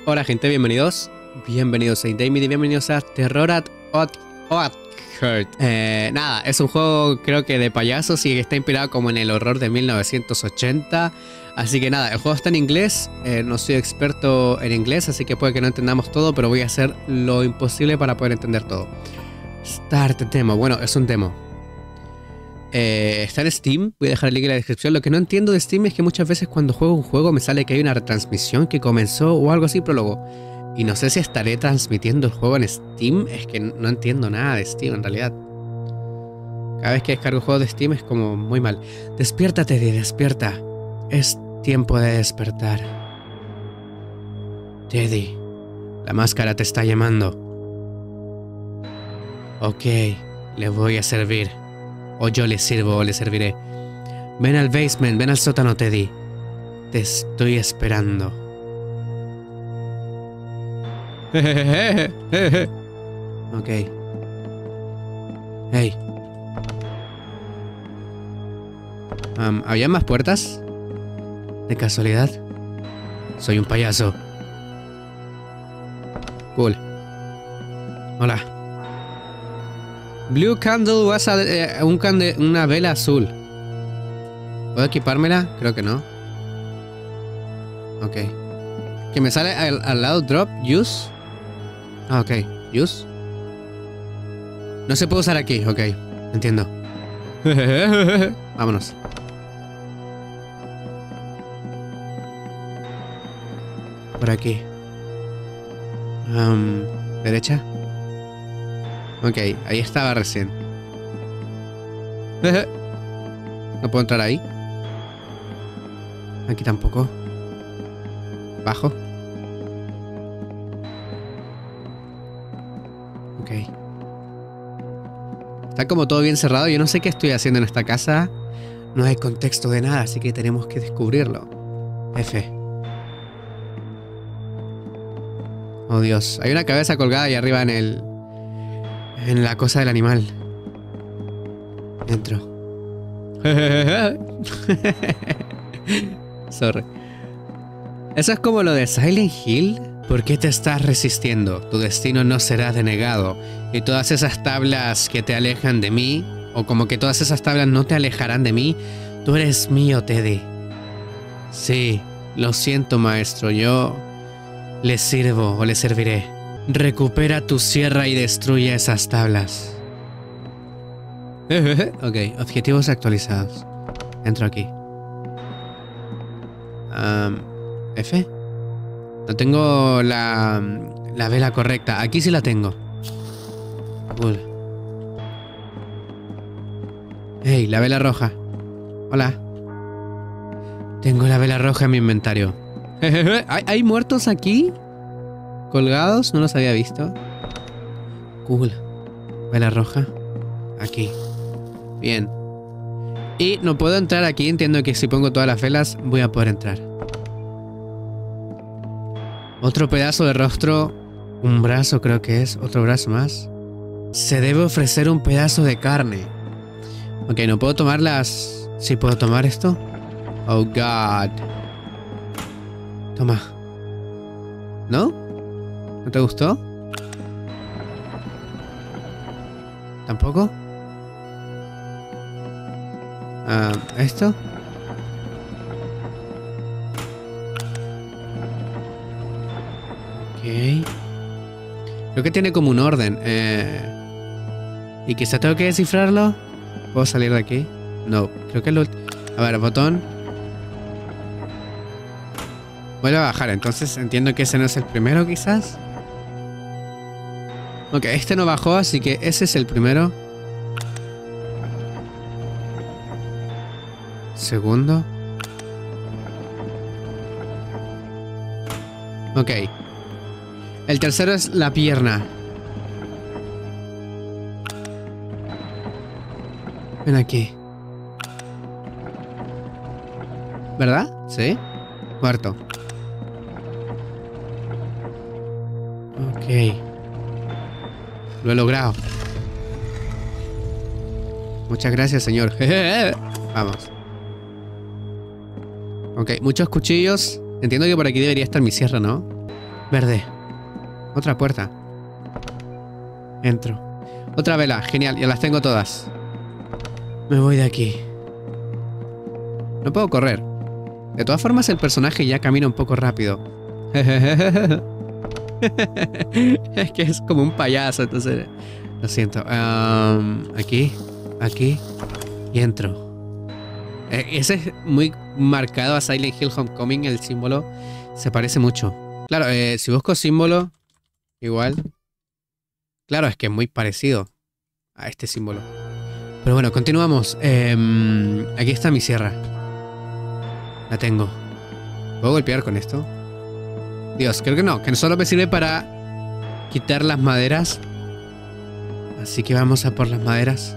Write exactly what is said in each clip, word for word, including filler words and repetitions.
Hola gente, bienvenidos. Bienvenidos a Damien y bienvenidos a Terror at Oakhurst. Eh, nada, es un juego creo que de payasos y está inspirado como en el horror de mil novecientos ochenta. Así que nada, el juego está en inglés. Eh, no soy experto en inglés, así que puede que no entendamos todo, pero voy a hacer lo imposible para poder entender todo. Start demo. Bueno, es un demo. Eh, está en Steam, voy a dejar el link en la descripción. Lo que no entiendo de Steam es que muchas veces cuando juego un juego me sale que hay una retransmisión que comenzó o algo así, prólogo. Y no sé si estaré transmitiendo el juego en Steam. Es que no entiendo nada de Steam en realidad. Cada vez que descargo juegos de Steam es como muy mal. Despiértate, Teddy, despierta. Es tiempo de despertar. Teddy, la máscara te está llamando. Ok, le voy a servir. O yo le sirvo o le serviré. Ven al basement, ven al sótano, Teddy. Te estoy esperando. Ok. Hey. Um, ¿Había más puertas? ¿De casualidad? Soy un payaso. Cool. Hola. Blue candle was a, eh, un cande una vela azul. ¿Puedo equipármela? Creo que no. Ok. Que me sale al, al lado drop, use. Ah, ok. Use. No se puede usar aquí, ok. Entiendo. Vámonos. Por aquí. Um, ¿Derecha? Ok, ahí estaba recién. No puedo entrar ahí. Aquí tampoco. Bajo. Ok. Está como todo bien cerrado. Yo no sé qué estoy haciendo en esta casa. No hay contexto de nada, así que tenemos que descubrirlo. F. Oh Dios. Hay una cabeza colgada ahí arriba en el... en la cosa del animal. Entro. Sorry. Eso es como lo de Silent Hill. ¿Por qué te estás resistiendo? Tu destino no será denegado. Y todas esas tablas que te alejan de mí, o como que todas esas tablas no te alejarán de mí, tú eres mío, Teddy. Sí, lo siento, maestro. Yo le sirvo o le serviré. Recupera tu sierra y destruye esas tablas. Ok, objetivos actualizados. Entro aquí. Um, F. No tengo la, la vela correcta. Aquí sí la tengo. Cool. Hey, la vela roja. Hola. Tengo la vela roja en mi inventario. ¿Hay, ¿Hay muertos aquí? Colgados, no los había visto. Cool. Vela roja. Aquí. Bien. Y no puedo entrar aquí. Entiendo que si pongo todas las velas voy a poder entrar. Otro pedazo de rostro. Un brazo creo que es. Otro brazo más. Se debe ofrecer un pedazo de carne. Ok, no puedo tomar las... ¿Sí puedo tomar esto? Oh God. Toma. ¿No? ¿No te gustó? ¿Tampoco? Ah, ¿esto? Ok. Creo que tiene como un orden. Eh... ¿Y quizá tengo que descifrarlo? ¿Puedo salir de aquí? No, creo que lo... A ver, botón. Vuelve a bajar, entonces entiendo que ese no es el primero quizás. Ok, este no bajó, así que ese es el primero. Segundo. Ok. El tercero es la pierna. Ven aquí. ¿Verdad? Sí. Cuarto. Ok. Lo he logrado. Muchas gracias, señor. Vamos. Ok, muchos cuchillos. Entiendo que por aquí debería estar mi sierra, ¿no? Verde. Otra puerta. Entro. Otra vela. Genial. Ya las tengo todas. Me voy de aquí. No puedo correr. De todas formas, el personaje ya camina un poco rápido. Es que es como un payaso, entonces... Lo siento. Um, aquí. Aquí. Y entro. Eh, ese es muy marcado a Silent Hill Homecoming, el símbolo. Se parece mucho. Claro, eh, si busco símbolo... Igual. Claro, es que es muy parecido a este símbolo. Pero bueno, continuamos. Eh, aquí está mi sierra. La tengo. ¿Puedo golpear con esto? Dios, creo que no. Que solo me sirve para quitar las maderas. Así que vamos a por las maderas.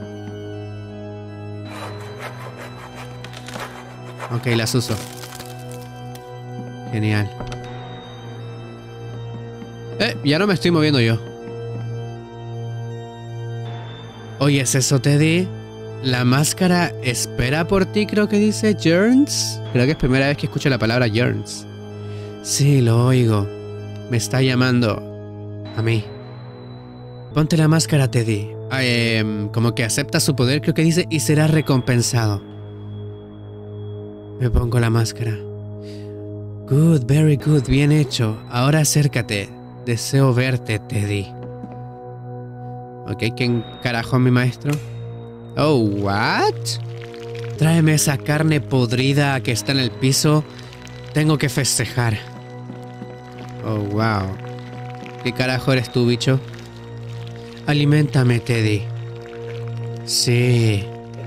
Ok, las uso. Genial. Eh, ya no me estoy moviendo yo. Oye, ¿es eso, Teddy? La máscara espera por ti, creo que dice Jones. Creo que es primera vez que escucho la palabra Jones. Sí, lo oigo. Me está llamando a mí. Ponte la máscara, Teddy. Eh, como que acepta su poder, creo que dice, y será recompensado. Me pongo la máscara. Good, very good, bien hecho. Ahora acércate. Deseo verte, Teddy. Ok, ¿quién carajo es mi maestro? Oh, what? Tráeme esa carne podrida que está en el piso. Tengo que festejar. Oh, wow. ¿Qué carajo eres tú, bicho? Aliméntame, Teddy. Sí.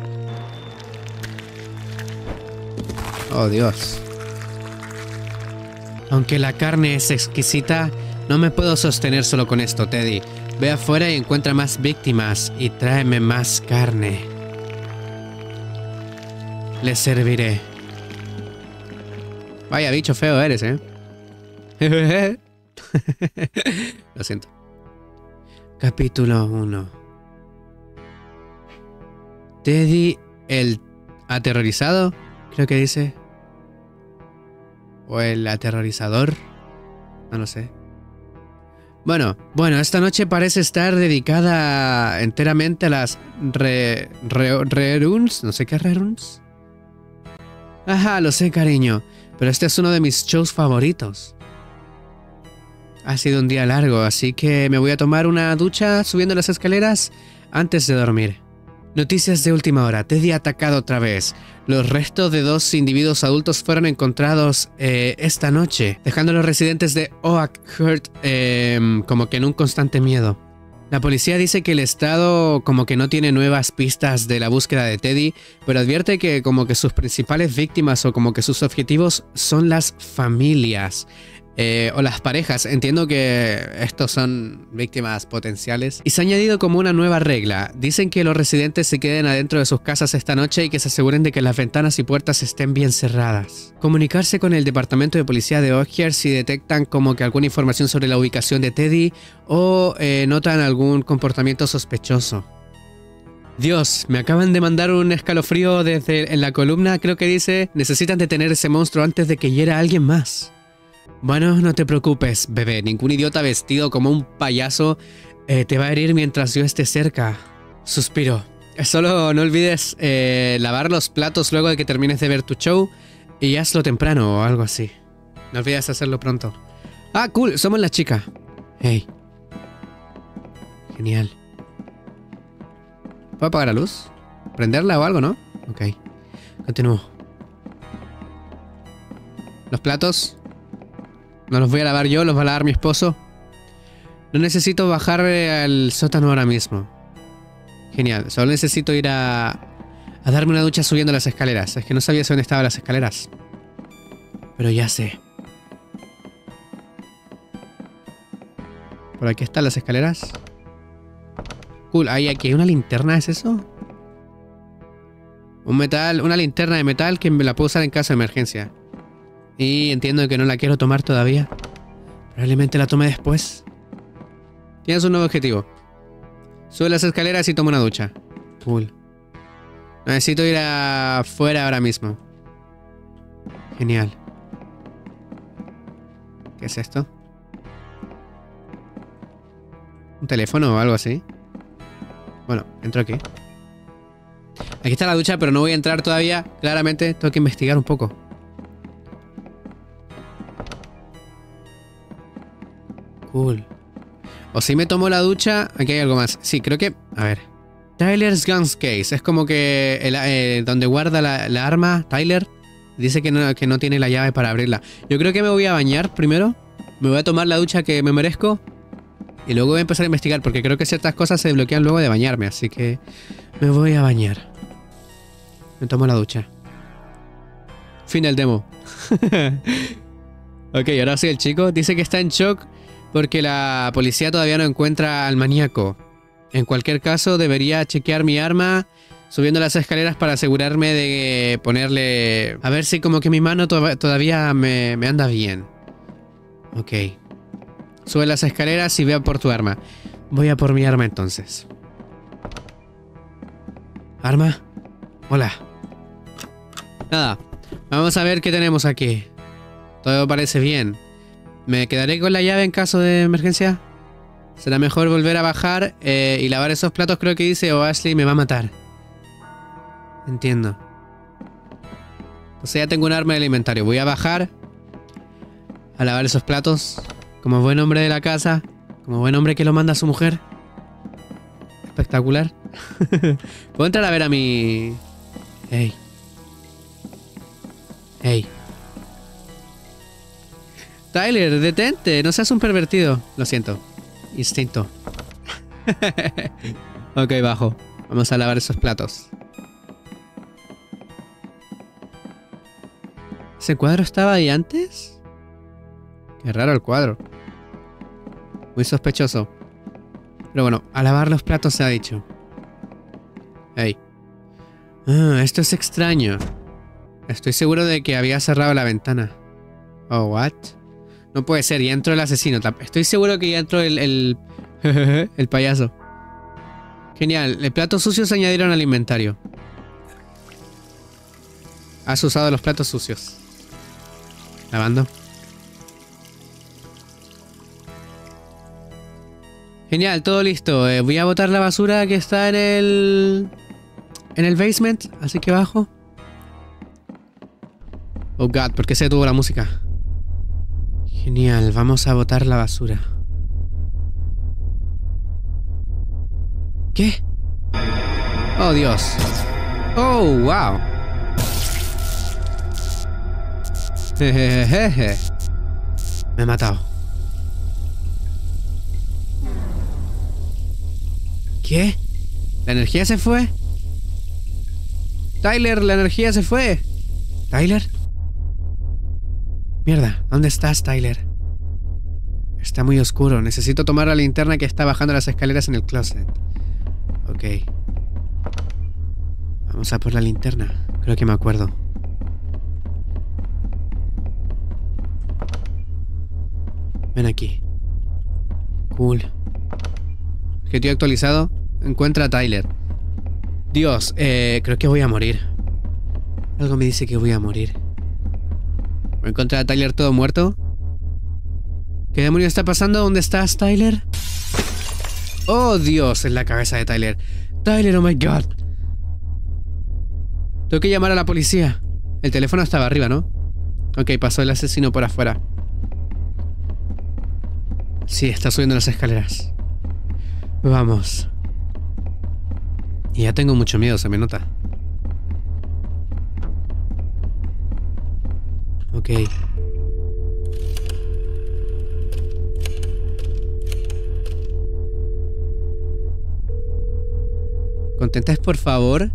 Oh, Dios. Aunque la carne es exquisita, no me puedo sostener solo con esto, Teddy. Ve afuera y encuentra más víctimas y tráeme más carne. Le serviré. Vaya bicho feo eres, ¿eh? Lo siento. Capítulo uno. Teddy el aterrorizado, creo que dice. O el aterrorizador. No lo sé. Bueno, bueno, esta noche parece estar dedicada enteramente a las re, re, reruns. No sé qué reruns. Ajá, lo sé, cariño. Pero este es uno de mis shows favoritos. Ha sido un día largo, así que me voy a tomar una ducha subiendo las escaleras antes de dormir. Noticias de última hora. Teddy atacado otra vez. Los restos de dos individuos adultos fueron encontrados eh, esta noche, dejando a los residentes de Oakhurst eh, como que en un constante miedo. La policía dice que el estado como que no tiene nuevas pistas de la búsqueda de Teddy, pero advierte que como que sus principales víctimas o como que sus objetivos son las familias. Eh, o las parejas. Entiendo que estos son víctimas potenciales. Y se ha añadido como una nueva regla. Dicen que los residentes se queden adentro de sus casas esta noche y que se aseguren de que las ventanas y puertas estén bien cerradas. Comunicarse con el departamento de policía de Oakhurst si detectan como que alguna información sobre la ubicación de Teddy o eh, notan algún comportamiento sospechoso. Dios, me acaban de mandar un escalofrío desde en la columna. Creo que dice: necesitan detener ese monstruo antes de que hiera a alguien más. Bueno, no te preocupes, bebé. Ningún idiota vestido como un payaso eh, te va a herir mientras yo esté cerca. Suspiro. Solo no olvides eh, lavar los platos luego de que termines de ver tu show y hazlo temprano o algo así. No olvides hacerlo pronto. Ah, cool. Somos la chica. Hey. Genial. ¿Puedo apagar la luz? ¿Prenderla o algo, no? Ok. Continúo. Los platos... no los voy a lavar yo, los va a lavar mi esposo. No necesito bajar al sótano ahora mismo. Genial, solo necesito ir a... a darme una ducha subiendo las escaleras. Es que no sabía dónde estaban las escaleras. Pero ya sé. Por aquí están las escaleras. Cool, ahí aquí hay una linterna, ¿es eso? Un metal, una linterna de metal que me la puedo usar en caso de emergencia. Y entiendo que no la quiero tomar todavía. Probablemente la tome después. Tienes un nuevo objetivo. Sube las escaleras y toma una ducha. Cool. Necesito ir afuera ahora mismo. Genial. ¿Qué es esto? ¿Un teléfono o algo así? Bueno, entro aquí. Aquí está la ducha, pero no voy a entrar todavía. Claramente tengo que investigar un poco. Cool. O si me tomo la ducha... Aquí hay algo más. Sí, creo que... A ver. Tyler's Guns Case. Es como que... El, eh, donde guarda la, la arma Tyler. Dice que no, que no tiene la llave para abrirla. Yo creo que me voy a bañar primero. Me voy a tomar la ducha que me merezco. Y luego voy a empezar a investigar. Porque creo que ciertas cosas se desbloquean luego de bañarme. Así que... Me voy a bañar. Me tomo la ducha. Fin del demo. Ok, ahora sí el chico. Dice que está en shock porque la policía todavía no encuentra al maníaco. En cualquier caso, debería chequear mi arma subiendo las escaleras para asegurarme de ponerle... A ver si como que mi mano to todavía me, me anda bien. Ok. Sube las escaleras y ve por tu arma. Voy a por mi arma entonces. ¿Arma? Hola. Nada. Vamos a ver qué tenemos aquí. Todo parece bien. ¿Me quedaré con la llave en caso de emergencia? Será mejor volver a bajar eh, y lavar esos platos, creo que dice, o Ashley me va a matar. Entiendo. O sea, ya tengo un arma en el inventario. Voy a bajar a lavar esos platos. Como buen hombre de la casa. Como buen hombre que lo manda a su mujer. Espectacular. ¿Puedo entrar a ver a mi... Hey. Hey. Tyler, detente. No seas un pervertido. Lo siento. Instinto. Ok, bajo. Vamos a lavar esos platos. ¿Ese cuadro estaba ahí antes? Qué raro el cuadro. Muy sospechoso. Pero bueno, a lavar los platos se ha dicho. Hey. Ah, esto es extraño. Estoy seguro de que había cerrado la ventana. Oh, what? No puede ser, ya entró el asesino. Estoy seguro que ya entró el... El, el payaso. Genial, el plato sucio se añadieron al inventario. Has usado los platos sucios. Lavando. Genial, todo listo. Eh, voy a botar la basura que está en el... En el basement, así que bajo. Oh god, ¿por qué se detuvo la música? Genial, vamos a botar la basura. ¿Qué? Oh Dios. Oh, wow. Jejejeje. Me he matado. ¿Qué? ¿La energía se fue? Tyler, la energía se fue. ¿Tyler? Mierda, ¿dónde estás, Tyler? Está muy oscuro. Necesito tomar la linterna que está bajando las escaleras en el closet. Ok. Vamos a por la linterna. Creo que me acuerdo. Ven aquí. Cool. Objetivo actualizado. Encuentra a Tyler. Dios, eh, creo que voy a morir. Algo me dice que voy a morir. Voy a encontrar a Tyler todo muerto. ¿Qué demonios está pasando? ¿Dónde estás, Tyler? Oh, Dios, en la cabeza de Tyler. Tyler, oh my god. Tengo que llamar a la policía. El teléfono estaba arriba, ¿no? Ok, pasó el asesino por afuera. Sí, está subiendo las escaleras. Vamos. Y ya tengo mucho miedo, se me nota. Ok. ¿Contestáis, por favor?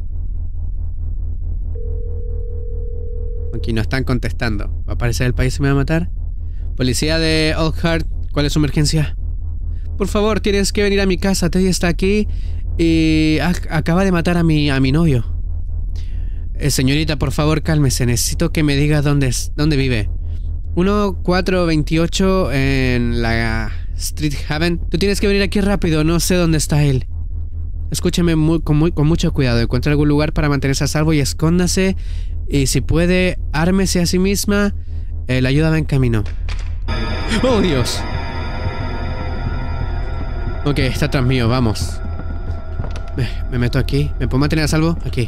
Aquí no están contestando. ¿Va a aparecer el país y me va a matar? Policía de Old Heart, ¿cuál es su emergencia? Por favor, tienes que venir a mi casa. Teddy está aquí y acaba de matar a mi, a mi novio. Eh, señorita, por favor, cálmese. Necesito que me diga dónde, dónde vive. uno cuatro veintiocho en la Street Haven. Tú tienes que venir aquí rápido. No sé dónde está él. Escúcheme muy, con, muy, con mucho cuidado. Encuentre algún lugar para mantenerse a salvo y escóndase. Y si puede, ármese a sí misma. Eh, la ayuda va en camino. ¡Oh, Dios! Ok, está atrás mío, vamos. Me, me meto aquí. ¿Me puedo mantener a salvo? Aquí.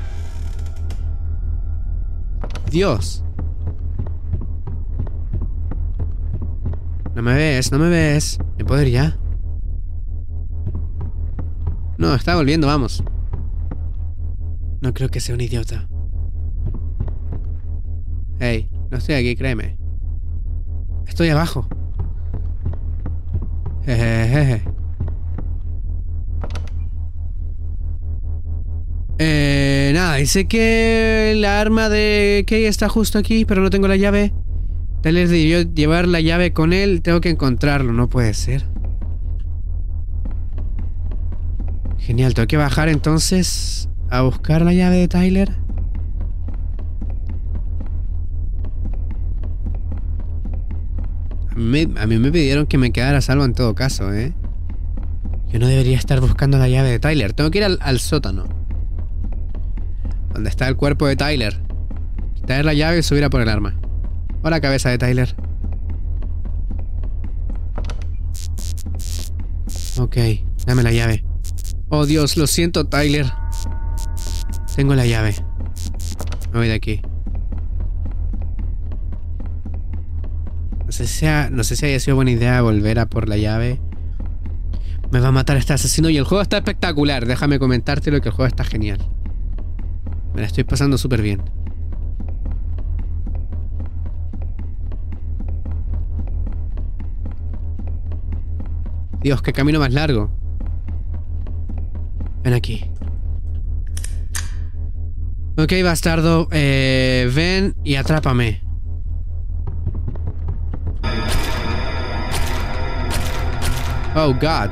Dios. No me ves, no me ves. ¿Me puedo ir ya? No, está volviendo, vamos. No creo que sea un idiota. Hey, no estoy aquí, créeme. Estoy abajo. Jejeje. Eh, nada, dice que la arma de Kay está justo aquí, pero no tengo la llave. Tyler debió llevar la llave con él. Tengo que encontrarlo, no puede ser. Genial, tengo que bajar entonces a buscar la llave de Tyler. A mí, a mí me pidieron que me quedara a salvo en todo caso, ¿eh? Yo no debería estar buscando la llave de Tyler. Tengo que ir al, al sótano, donde está el cuerpo de Tyler. Quitar la llave y subir a por el arma. Hola, cabeza de Tyler. Ok, dame la llave. Oh Dios, lo siento, Tyler. Tengo la llave. Me voy de aquí. No sé si sea, no sé si haya sido buena idea volver a por la llave. Me va a matar este asesino y el juego está espectacular. Déjame comentártelo que el juego está genial. Me la estoy pasando súper bien. Dios, qué camino más largo. Ven aquí. Ok, bastardo. Eh, ven y atrápame. Oh, God.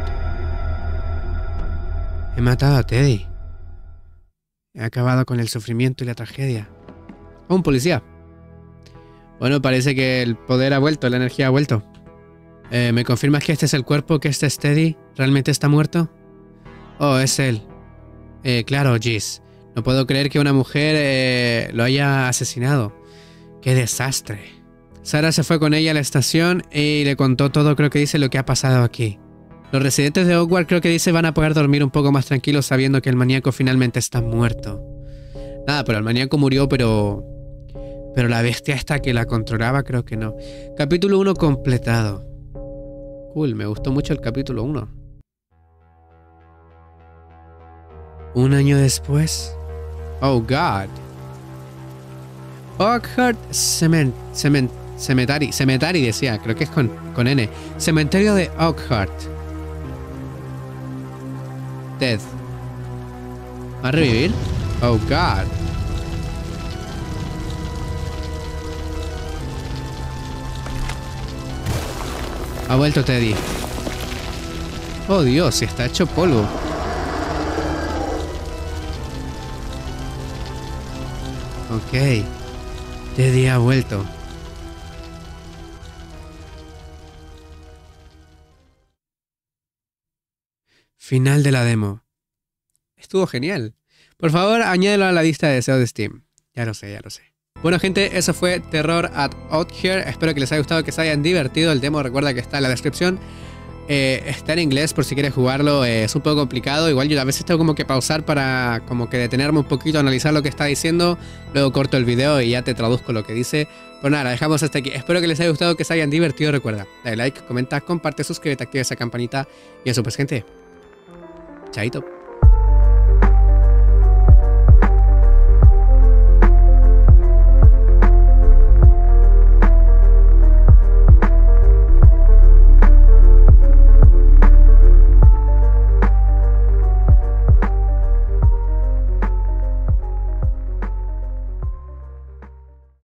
He matado a Teddy. He acabado con el sufrimiento y la tragedia. Oh, un policía. Bueno, parece que el poder ha vuelto, la energía ha vuelto. Eh, ¿Me confirmas que este es el cuerpo, que este es Teddy? ¿Realmente está muerto? Oh, es él. Eh, claro, Giz. No puedo creer que una mujer eh, lo haya asesinado. ¡Qué desastre! Sarah se fue con ella a la estación y le contó todo, creo que dice, lo que ha pasado aquí. Los residentes de Oakwood, creo que dice, van a poder dormir un poco más tranquilos sabiendo que el maníaco finalmente está muerto. Nada, pero el maníaco murió, pero... Pero la bestia esta que la controlaba, creo que no. Capítulo uno completado. Cool, me gustó mucho el capítulo uno. Un año después... Oh, God. Oakwood Cement... Cement... Cemetery... Cemetery decía, creo que es con, con N. Cementerio de Oakwood. Ted. ¿Va a revivir? Oh, God. Ha vuelto Teddy. Oh, Dios, está hecho polvo. Ok. Teddy ha vuelto. Final de la demo. Estuvo genial. Por favor, añádelo a la lista de deseos de Steam. Ya lo sé, ya lo sé. Bueno, gente, eso fue Terror at Out Here. Espero que les haya gustado, que se hayan divertido. El demo, recuerda que está en la descripción. Eh, está en inglés por si quieres jugarlo. Eh, es un poco complicado. Igual yo a veces tengo como que pausar para como que detenerme un poquito, analizar lo que está diciendo. Luego corto el video y ya te traduzco lo que dice. Pues nada, dejamos hasta aquí. Espero que les haya gustado, que se hayan divertido. Recuerda, dale like, comenta, comparte, suscríbete, activa esa campanita. Y eso pues, gente. Chaito.